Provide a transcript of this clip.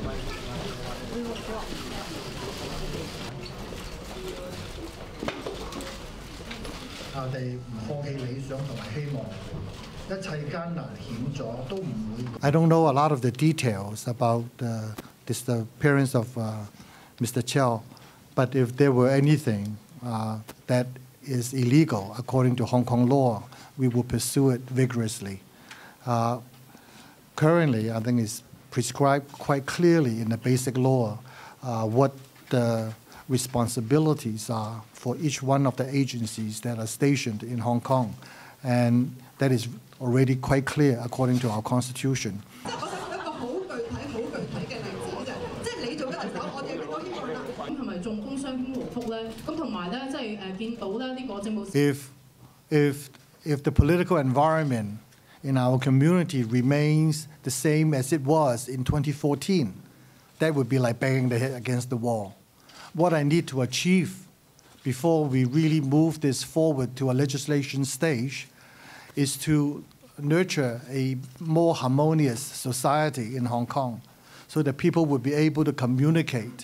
I don't know a lot of the details about the disappearance of Mr. Xiao, but if there were anything that is illegal according to Hong Kong law, we will pursue it vigorously. Currently, I think it's prescribed quite clearly in the basic law what the responsibilities are for each one of the agencies that are stationed in Hong Kong. And that is already quite clear according to our constitution. If the political environment in our community remains the same as it was in 2014, that would be like banging the head against the wall. What I need to achieve before we really move this forward to a legislation stage is to nurture a more harmonious society in Hong Kong so that people would be able to communicate.